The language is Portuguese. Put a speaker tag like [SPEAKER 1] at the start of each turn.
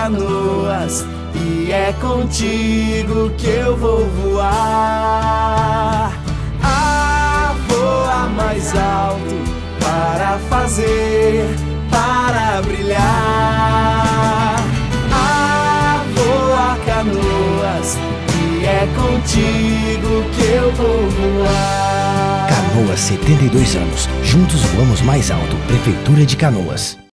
[SPEAKER 1] Canoas, e é contigo que eu vou voar. A voar mais alto para fazer, para brilhar. A voar Canoas, e é contigo que eu vou voar.
[SPEAKER 2] Canoas, 72 anos. Juntos voamos mais alto. Prefeitura de Canoas.